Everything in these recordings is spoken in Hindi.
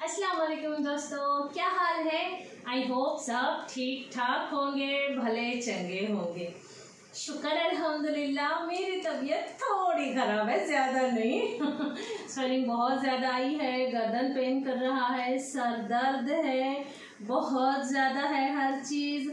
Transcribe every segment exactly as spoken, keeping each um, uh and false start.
अस्सलाम वालेकुम दोस्तों, क्या हाल है। आई होप सब ठीक ठाक होंगे, भले चंगे होंगे। शुक्र अल्हम्दुलिल्लाह। मेरी तबीयत थोड़ी ख़राब है, ज़्यादा नहीं। स्वेलिंग बहुत ज़्यादा आई है, गर्दन पेन कर रहा है, सर दर्द है, बहुत ज़्यादा है हर चीज़।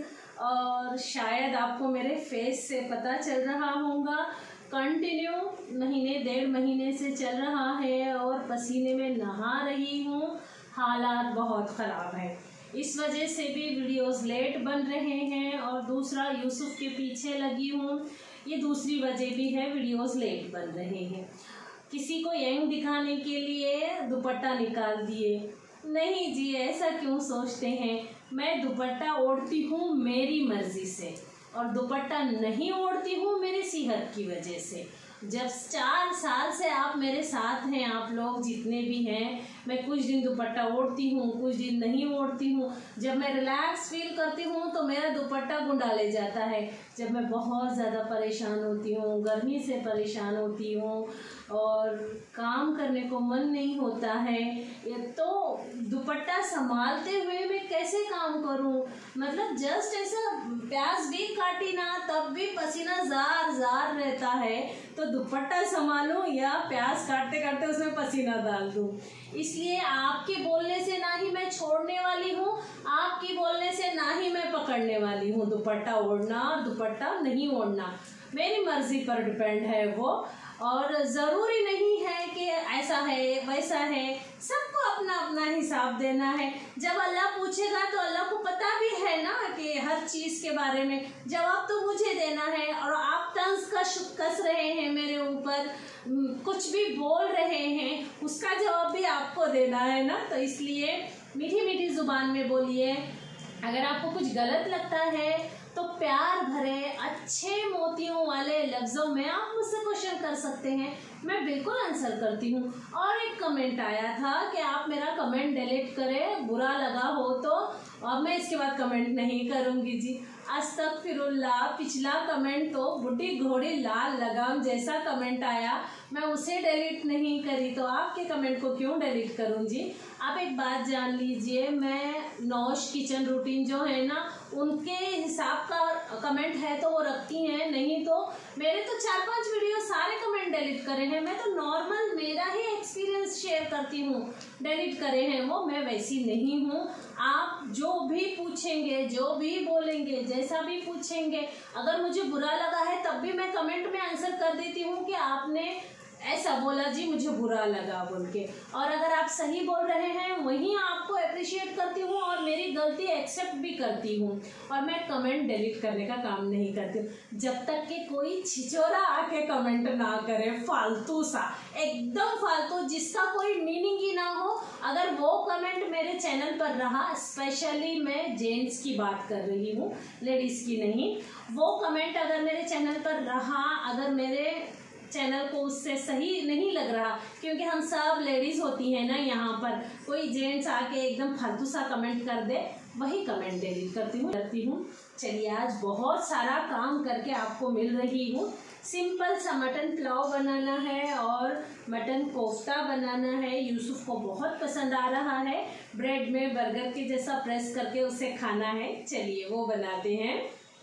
और शायद आपको मेरे फेस से पता चल रहा होगा, कंटिन्यू महीने डेढ़ महीने से चल रहा है और पसीने में नहा रही हूँ। हालात बहुत ख़राब है, इस वजह से भी वीडियोस लेट बन रहे हैं। और दूसरा, यूसुफ के पीछे लगी हूँ, ये दूसरी वजह भी है, वीडियोस लेट बन रहे हैं। किसी को यंग दिखाने के लिए दुपट्टा निकाल दिए। नहीं जी, ऐसा क्यों सोचते हैं। मैं दुपट्टा ओढ़ती हूँ मेरी मर्ज़ी से, और दुपट्टा नहीं ओढ़ती हूँ मेरी सेहत की वजह से। जब चार साल से आप मेरे साथ हैं, आप लोग जितने भी हैं, मैं कुछ दिन दुपट्टा ओढ़ती हूँ, कुछ दिन नहीं ओढ़ती हूँ। जब मैं रिलैक्स फील करती हूँ तो मेरा दुपट्टा गुंडा ले जाता है। जब मैं बहुत ज़्यादा परेशान होती हूँ, गर्मी से परेशान होती हूँ और काम करने को मन नहीं होता है, तो दुपट्टा संभालते हुए मैं कैसे काम करूँ। मतलब जस्ट ऐसा प्याज भी काटी ना, तब भी पसीना जार जार रहता है, तो दुपट्टा संभालूं या प्याज काटते काटते उसमें पसीना डाल दूं। इसलिए आपके बोलने से ना ही मैं छोड़ने वाली हूँ, आपकी बोलने से ना ही मैं पकड़ने वाली हूँ। दुपट्टा ओढ़ना दुपट्टा नहीं ओढ़ना मेरी मर्जी पर डिपेंड है वो। और ज़रूरी नहीं है कि ऐसा है वैसा है, सबको अपना अपना हिसाब देना है। जब अल्लाह पूछेगा तो अल्लाह को पता भी है ना कि हर चीज़ के बारे में जवाब तो मुझे देना है। और आप तंज कस कस रहे हैं मेरे ऊपर, कुछ भी बोल रहे हैं, उसका जवाब भी आपको देना है ना। तो इसलिए मीठी मीठी ज़ुबान में बोलिए। अगर आपको कुछ गलत लगता है तो प्यार भरे अच्छे मोतियों वाले लफ्ज़ों में आप मुझसे क्वेश्चन कर सकते हैं, मैं बिल्कुल आंसर करती हूँ। और एक कमेंट आया था कि आप मेरा कमेंट डिलीट करें, बुरा लगा हो तो। अब मैं इसके बाद कमेंट नहीं करूँगी जी। अस्तगफिरुल्लाह। पिछला कमेंट तो बुढ़ी घोड़ी लाल लगाम जैसा कमेंट आया, मैं उसे डिलीट नहीं करी, तो आपके कमेंट को क्यों डिलीट करूँ जी। आप एक बात जान लीजिए, मैं नौश किचन रूटीन जो है ना, उनके हिसाब का कमेंट है तो वो रखती हैं, नहीं तो मेरे तो चार पांच वीडियो सारे कमेंट डिलीट करे हैं। मैं तो नॉर्मल मेरा ही एक्सपीरियंस शेयर करती हूँ, डिलीट करे हैं वो, मैं वैसी नहीं हूँ। आप जो भी पूछेंगे, जो भी बोलेंगे, जैसा भी पूछेंगे, अगर मुझे बुरा लगा है तब भी मैं कमेंट में आंसर कर देती हूँ कि आपने ऐसा बोला जी, मुझे बुरा लगा बोल के। और अगर आप सही बोल रहे हैं वहीं आपको अप्रिशिएट करती हूँ और मेरी गलती एक्सेप्ट भी करती हूँ। और मैं कमेंट डिलीट करने का काम नहीं करती हूँ, जब तक कि कोई छिचोरा आके कमेंट ना करे फालतू सा, एकदम फालतू, जिसका कोई मीनिंग ही ना हो। अगर वो कमेंट मेरे चैनल पर रहा, स्पेशली मैं जेंट्स की बात कर रही हूँ, लेडीज़ की नहीं, वो कमेंट अगर मेरे चैनल पर रहा, अगर मेरे चैनल को उससे सही नहीं लग रहा, क्योंकि हम सब लेडीज़ होती हैं ना यहाँ पर, कोई जेंट्स आके एकदम फालतू सा कमेंट कर दे, वही कमेंट डिलीट करती हूँ करती हूँ चलिए, आज बहुत सारा काम करके आपको मिल रही हूँ। सिंपल सा मटन पुलाव बनाना है और मटन कोफ्ता बनाना है। यूसुफ को बहुत पसंद आ रहा है, ब्रेड में बर्गर के जैसा प्रेस करके उसे खाना है। चलिए वो बनाते हैं।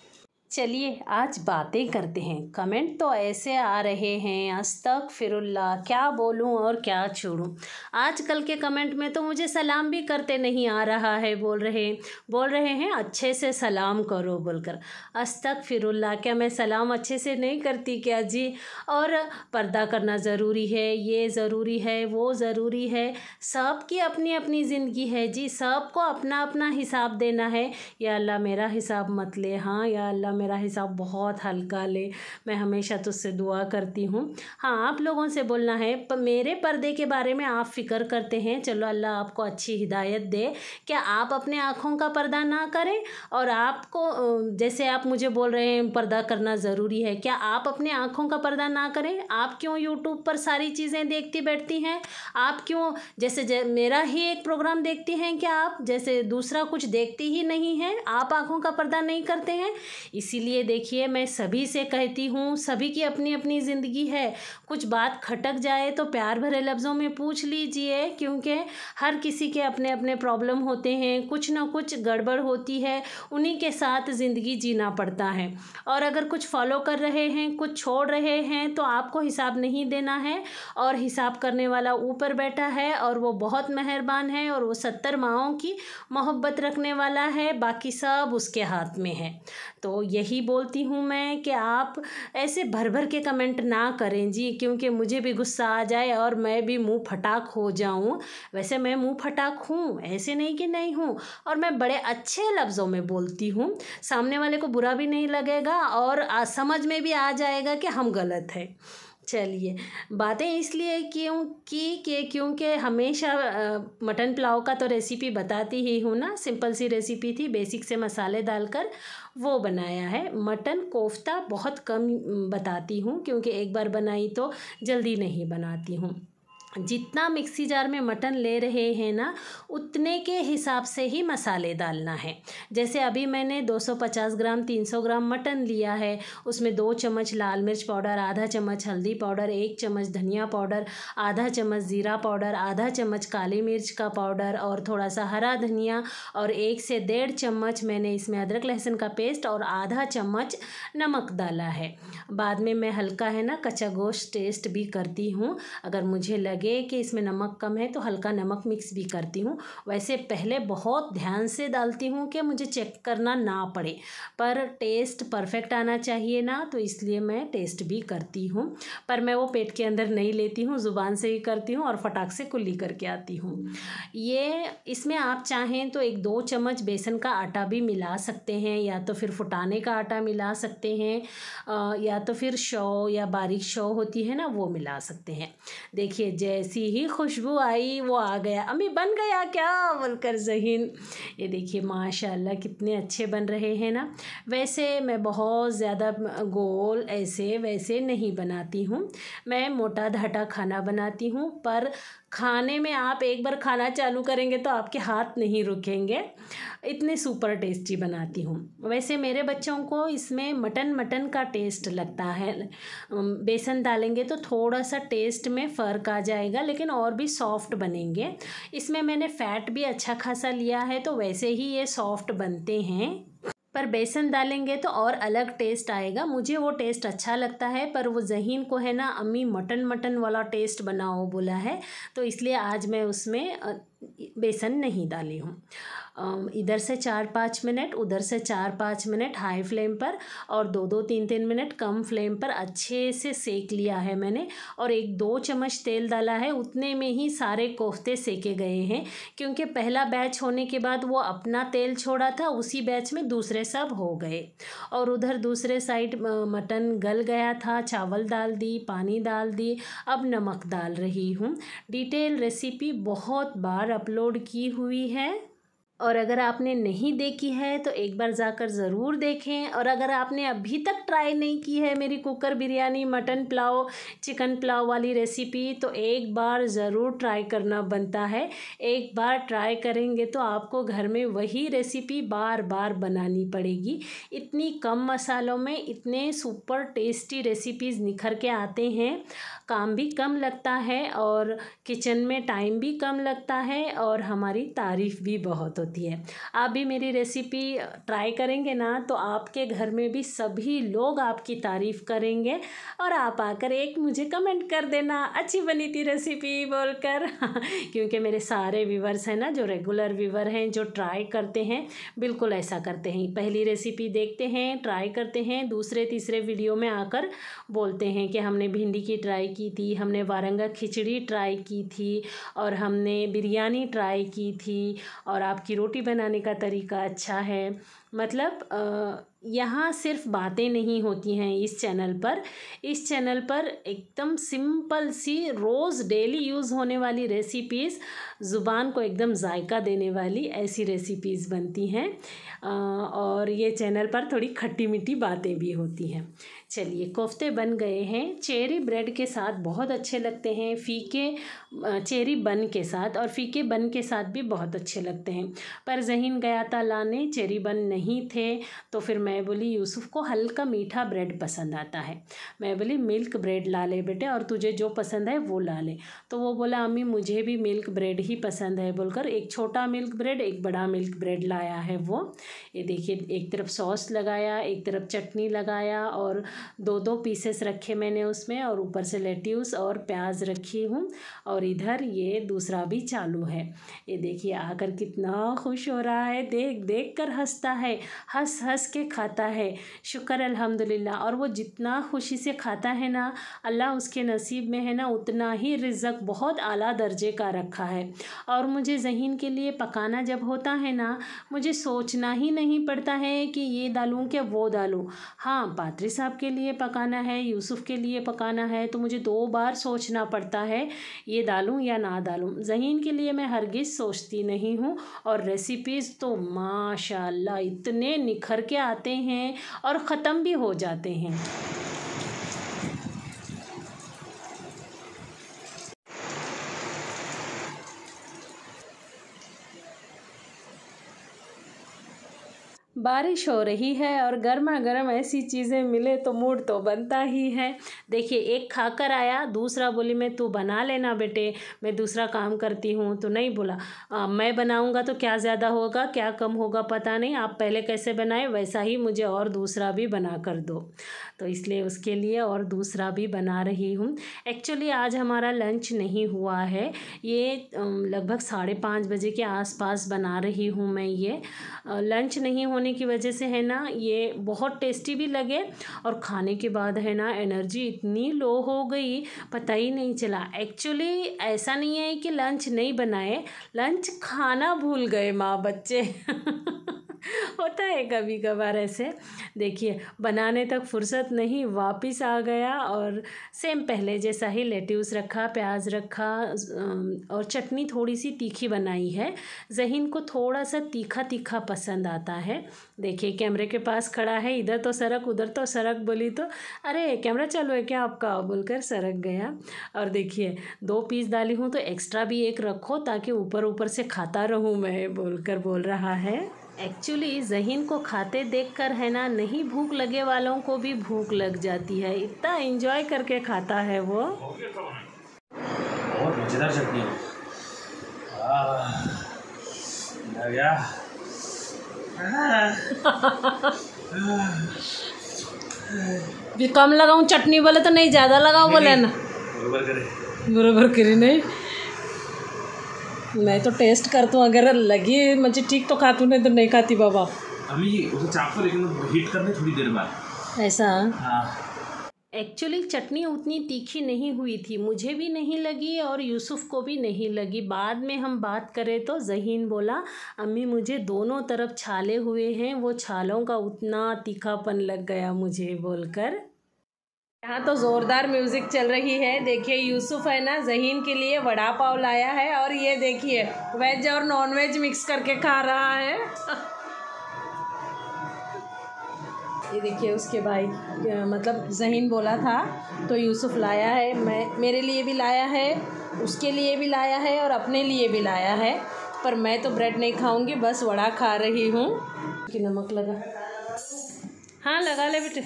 चलिए आज बातें करते हैं। कमेंट तो ऐसे आ रहे हैं, अस्तगफिरुल्लाह, क्या बोलूं और क्या छोड़ूं। आजकल के कमेंट में तो मुझे सलाम भी करते नहीं आ रहा है, बोल रहे बोल रहे हैं अच्छे से सलाम करो बोलकर। अस्तगफिरुल्लाह, क्या मैं सलाम अच्छे से नहीं करती क्या जी। और पर्दा करना ज़रूरी है, ये ज़रूरी है, वो ज़रूरी है, सबकी अपनी अपनी ज़िंदगी है जी, सबको अपना अपना हिसाब देना है। या अल्लाह मेरा हिसाब मत ले, हाँ या अल्लाह मेरा हिसाब बहुत हल्का ले, मैं हमेशा तुझसे दुआ करती हूँ। हाँ, आप लोगों से बोलना है, पर मेरे पर्दे के बारे में आप फ़िक्र करते हैं, चलो अल्लाह आपको अच्छी हिदायत दे। क्या आप अपने आँखों का पर्दा ना करें, और आपको जैसे आप मुझे बोल रहे हैं पर्दा करना ज़रूरी है, क्या आप अपने आँखों का पर्दा ना करें। आप क्यों यूट्यूब पर सारी चीज़ें देखती बैठती हैं, आप क्यों जैसे जै, मेरा ही एक प्रोग्राम देखती हैं क्या आप, जैसे दूसरा कुछ देखती ही नहीं हैं, आप आँखों का पर्दा नहीं करते हैं। इसी इसीलिए देखिए मैं सभी से कहती हूँ, सभी की अपनी अपनी ज़िंदगी है, कुछ बात खटक जाए तो प्यार भरे लफ्ज़ों में पूछ लीजिए, क्योंकि हर किसी के अपने अपने प्रॉब्लम होते हैं, कुछ ना कुछ गड़बड़ होती है, उन्हीं के साथ ज़िंदगी जीना पड़ता है। और अगर कुछ फॉलो कर रहे हैं, कुछ छोड़ रहे हैं, तो आपको हिसाब नहीं देना है, और हिसाब करने वाला ऊपर बैठा है और वो बहुत मेहरबान है, और वो सत्तर माओं की मोहब्बत रखने वाला है, बाकी सब उसके हाथ में है। तो यही बोलती हूँ मैं कि आप ऐसे भर भर के कमेंट ना करें जी, क्योंकि मुझे भी गुस्सा आ जाए और मैं भी मुंह फटाक हो जाऊँ। वैसे मैं मुंह फटाक हूँ, ऐसे नहीं कि नहीं हूँ, और मैं बड़े अच्छे लफ्ज़ों में बोलती हूँ, सामने वाले को बुरा भी नहीं लगेगा और आ, समझ में भी आ जाएगा कि हम गलत हैं। चलिए, बातें इसलिए क्यों की कि क्योंकि हमेशा मटन पुलाव का तो रेसिपी बताती ही हूँ ना, सिंपल सी रेसिपी थी, बेसिक से मसाले डालकर वो बनाया है। मटन कोफ्ता बहुत कम बताती हूँ, क्योंकि एक बार बनाई तो जल्दी नहीं बनाती हूँ। जितना मिक्सी जार में मटन ले रहे हैं ना, उतने के हिसाब से ही मसाले डालना है। जैसे अभी मैंने दो सौ पचास ग्राम तीन सौ ग्राम मटन लिया है, उसमें दो चम्मच लाल मिर्च पाउडर, आधा चम्मच हल्दी पाउडर, एक चम्मच धनिया पाउडर, आधा चम्मच ज़ीरा पाउडर, आधा चम्मच काली मिर्च का पाउडर और थोड़ा सा हरा धनिया, और एक से डेढ़ चम्मच मैंने इसमें अदरक लहसुन का पेस्ट और आधा चम्मच नमक डाला है। बाद में मैं हल्का है ना कच्चा गोश्त टेस्ट भी करती हूँ, अगर मुझे लगे कि इसमें नमक कम है तो हल्का नमक मिक्स भी करती हूँ। वैसे पहले बहुत ध्यान से डालती हूँ कि मुझे चेक करना ना पड़े, पर टेस्ट परफेक्ट आना चाहिए ना, तो इसलिए मैं टेस्ट भी करती हूँ। पर मैं वो पेट के अंदर नहीं लेती हूँ, ज़ुबान से ही करती हूँ और फटाक से कुल्ली करके आती हूँ। ये इसमें आप चाहें तो एक दो चम्मच बेसन का आटा भी मिला सकते हैं, या तो फिर फुटाने का आटा मिला सकते हैं, या तो फिर शौ या बारीक शौ होती है ना, वो मिला सकते हैं। देखिए जैसी ही खुशबू आई वो आ गया, अम्मी बन गया क्या बोलकर ज़हीन। ये देखिए माशाल्लाह कितने अच्छे बन रहे हैं ना। वैसे मैं बहुत ज़्यादा गोल ऐसे वैसे नहीं बनाती हूँ, मैं मोटा धाटा खाना बनाती हूँ, पर खाने में आप एक बार खाना चालू करेंगे तो आपके हाथ नहीं रुकेंगे, इतने सुपर टेस्टी बनाती हूँ। वैसे मेरे बच्चों को इसमें मटन मटन का टेस्ट लगता है, बेसन डालेंगे तो थोड़ा सा टेस्ट में फ़र्क आ जाएगा, लेकिन और भी सॉफ्ट बनेंगे। इसमें मैंने फ़ैट भी अच्छा खासा लिया है, तो वैसे ही ये सॉफ्ट बनते हैं, पर बेसन डालेंगे तो और अलग टेस्ट आएगा। मुझे वो टेस्ट अच्छा लगता है, पर वो ज़हीन को है ना अम्मी मटन मटन वाला टेस्ट बनाओ बोला है, तो इसलिए आज मैं उसमें बेसन नहीं डाली हूँ। इधर से चार पाँच मिनट, उधर से चार पाँच मिनट हाई फ्लेम पर, और दो दो तीन तीन मिनट कम फ्लेम पर अच्छे से सेक लिया है मैंने, और एक दो चम्मच तेल डाला है, उतने में ही सारे कोफ्ते सेके गए हैं, क्योंकि पहला बैच होने के बाद वो अपना तेल छोड़ा था, उसी बैच में दूसरे सब हो गए। और उधर दूसरे साइड मटन गल गया था, चावल डाल दी, पानी डाल दी, अब नमक डाल रही हूँ। डिटेल रेसिपी बहुत बार अपलोड की हुई है, और अगर आपने नहीं देखी है तो एक बार जाकर ज़रूर देखें। और अगर आपने अभी तक ट्राई नहीं की है मेरी cooker biryani, mutton pulao, chicken pulao वाली रेसिपी, तो एक बार ज़रूर ट्राई करना बनता है। एक बार ट्राई करेंगे तो आपको घर में वही रेसिपी बार बार बनानी पड़ेगी। इतनी कम मसालों में इतने सुपर टेस्टी रेसिपीज़ निखर के आते हैं, काम भी कम लगता है और किचन में टाइम भी कम लगता है, और हमारी तारीफ़ भी बहुत होती है। आप भी मेरी रेसिपी ट्राई करेंगे ना, तो आपके घर में भी सभी लोग आपकी तारीफ़ करेंगे, और आप आकर एक मुझे कमेंट कर देना अच्छी बनी थी रेसिपी बोलकर क्योंकि मेरे सारे व्यूवर्स हैं ना, जो रेगुलर व्यूवर हैं, जो ट्राई करते हैं, बिल्कुल ऐसा करते हैं। पहली रेसिपी देखते हैं, ट्राई करते हैं, दूसरे तीसरे वीडियो में आकर बोलते हैं कि हमने भिंडी की ट्राई की थी, हमने वारंगा खिचड़ी ट्राई की थी, और हमने बिरयानी ट्राई की थी, और आपकी रोटी बनाने का तरीका अच्छा है। मतलब यहाँ सिर्फ बातें नहीं होती हैं इस चैनल पर। इस चैनल पर एकदम सिंपल सी रोज़ डेली यूज़ होने वाली रेसिपीज़, ज़ुबान को एकदम जायका देने वाली ऐसी रेसिपीज़ बनती हैं, और ये चैनल पर थोड़ी खट्टी मीठी बातें भी होती हैं। चलिए, कोफ्ते बन गए हैं, चेरी ब्रेड के साथ बहुत अच्छे लगते हैं, फीके चेरी बन के साथ, और फीके बन के साथ भी बहुत अच्छे लगते हैं। पर ज़हीन गया था लाने, चेरी बन नहीं थे, तो फिर मैं मैं बोली यूसुफ को हल्का मीठा ब्रेड पसंद आता है। मैं बोली मिल्क ब्रेड ला ले बेटे, और तुझे जो पसंद है वो ला ले। तो वो बोला अम्मी मुझे भी मिल्क ब्रेड ही पसंद है बोलकर एक छोटा मिल्क ब्रेड एक बड़ा मिल्क ब्रेड लाया है वो। ये देखिए एक तरफ सॉस लगाया, एक तरफ चटनी लगाया, और दो दो पीसेस रखे मैंने उसमें, और ऊपर से लेट्यूस और प्याज रखी हूँ। और इधर ये दूसरा भी चालू है। ये देखिए आकर कितना खुश हो रहा है, देख देख कर हंसता है, हंस हंस के खाता है। शुक्र अल्हम्दुलिल्लाह। और वो जितना खुशी से खाता है ना, अल्लाह उसके नसीब में है ना उतना ही रिज़्क़ बहुत आला दर्जे का रखा है। और मुझे ज़हीन के लिए पकाना जब होता है ना, मुझे सोचना ही नहीं पड़ता है कि ये डालूँ क्या वो डालूँ। हाँ, पात्री साहब के लिए पकाना है, यूसुफ के लिए पकाना है, तो मुझे दो बार सोचना पड़ता है ये डालूँ या ना डालूँ। ज़हीन के लिए मैं हरगिज़ सोचती नहीं हूँ। और रेसिपीज़ तो माशाल्लाह इतने निखर के आते हैं और ख़त्म भी हो जाते हैं। बारिश हो रही है और गर्मा गर्म ऐसी चीज़ें मिले तो मूड तो बनता ही है। देखिए एक खाकर आया, दूसरा बोली मैं तू बना लेना बेटे, मैं दूसरा काम करती हूँ। तो नहीं बोला आ, मैं बनाऊँगा तो क्या ज़्यादा होगा क्या कम होगा पता नहीं, आप पहले कैसे बनाए वैसा ही मुझे और दूसरा भी बना कर दो। तो इसलिए उसके लिए और दूसरा भी बना रही हूँ। एक्चुअली आज हमारा लंच नहीं हुआ है, ये लगभग साढ़े पाँच बजे के आसपास बना रही हूँ मैं। ये लंच नहीं होने की वजह से है ना ये बहुत टेस्टी भी लगे, और खाने के बाद है ना एनर्जी इतनी लो हो गई पता ही नहीं चला। एक्चुअली ऐसा नहीं है कि लंच नहीं बनाए, लंच खाना भूल गए माँ बच्चे होता है कभी कभार ऐसे। देखिए बनाने तक फुर्सत नहीं, वापस आ गया और सेम पहले जैसा ही लेट्यूस रखा, प्याज रखा, और चटनी थोड़ी सी तीखी बनाई है। ज़हीन को थोड़ा सा तीखा तीखा पसंद आता है। देखिए कैमरे के पास खड़ा है, इधर तो सरक उधर तो सरक, बोली तो अरे कैमरा चालू है क्या आपका बोलकर सरक गया। और देखिए दो पीस डाली हूँ तो एक्स्ट्रा भी एक रखो ताकि ऊपर ऊपर से खाता रहूँ मैं बोलकर बोल रहा है। एक्चुअली ज़हीन को खाते देखकर है ना नहीं भूख लगे वालों को भी भूख लग जाती है, इतना एंजॉय करके खाता है वो। बहुत मज़ेदार चटनी है। आ गया। भी कम लगाऊं चटनी बोले तो नहीं, ज़्यादा लगाओ बोले ना, बराबर करे बराबर करी नहीं। मैं तो टेस्ट करता हूँ, अगर लगी मुझे ठीक तो खाती, नहीं तो नहीं खाती बाबा। अभी उसे चाकू लेकिन हीट करने थोड़ी देर बाद ऐसा। हाँ एक्चुअली चटनी उतनी तीखी नहीं हुई थी, मुझे भी नहीं लगी और यूसुफ को भी नहीं लगी। बाद में हम बात करें तो ज़हीन बोला अम्मी मुझे दोनों तरफ छाले हुए हैं, वो छालों का उतना तीखापन लग गया मुझे बोलकर। यहाँ तो ज़ोरदार म्यूज़िक चल रही है। देखिए यूसुफ है ना ज़हीन के लिए वड़ा पाव लाया है, और ये देखिए वेज और नॉन वेज मिक्स करके खा रहा है ये देखिए उसके भाई मतलब ज़हीन बोला था तो यूसुफ लाया है, मैं मेरे लिए भी लाया है, उसके लिए भी लाया है और अपने लिए भी लाया है। पर मैं तो ब्रेड नहीं खाऊंगी, बस वड़ा खा रही हूँ। कि नमक लगा, हाँ लगा ले बेटे।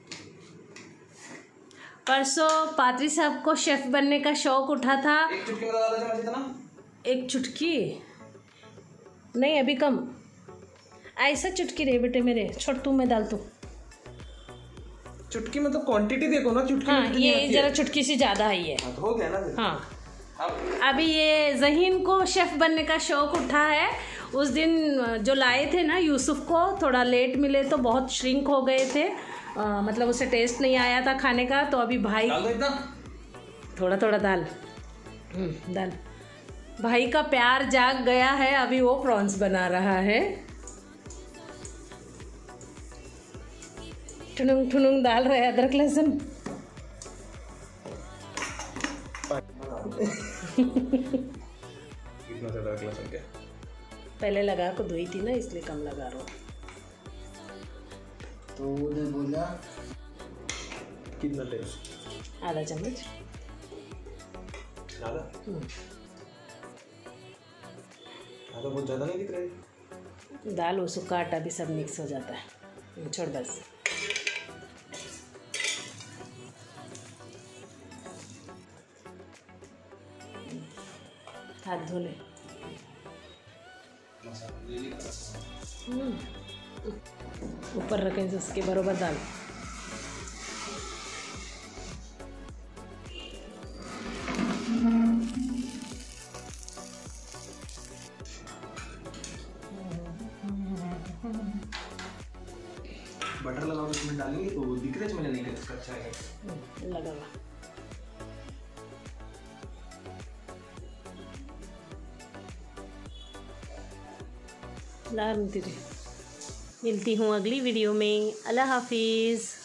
परसों पात्री साहब को शेफ़ बनने का शौक़ उठा था। एक चुटकी में डाला था जितना, एक चुटकी नहीं अभी कम, ऐसा चुटकी रे बेटे मेरे, छोड़ तू मैं डाल तू चुटकी में तो क्वांटिटी देखो ना चुटकी। हाँ ये जरा चुटकी से ज़्यादा है ये। हाँ, तो हो गया ना फिर। हाँ अभी ये ज़हीन को शेफ़ बनने का शौक़ उठा है। उस दिन जो लाए थे ना यूसुफ को थोड़ा लेट मिले तो बहुत श्रिंक हो गए थे, आ, मतलब उसे टेस्ट नहीं आया था खाने का। तो अभी भाई थोड़ा थोड़ा दाल दाल भाई का प्यार जाग गया है, अभी वो प्रॉन्स बना रहा है। ठुनुंग ठुनुंग डाल रहे अदरक लहसुन कितना ज़्यादा अदरक लहसुन क्या? पहले लगा को धोई थी ना इसलिए कम लगा रहा हूँ। तो उन्हें बोला कितना ले? आधा चम्मच। आधा? आधा बहुत ज़्यादा नहीं दिख रहा है। दाल और सूखा आटा भी सब मिक्स हो जाता है। छोड़ बस। हाथ धो ले। हम्म, ऊपर रखें तो उसके बरोबर डाल। बटर लगाओ उसमें डालेंगे तो दिख रहा है मैंने नहीं कच्चा कच्चा है। लगा हुआ ला तेरे। मिलती हूँ अगली वीडियो में। अल्लाह हाफिज़।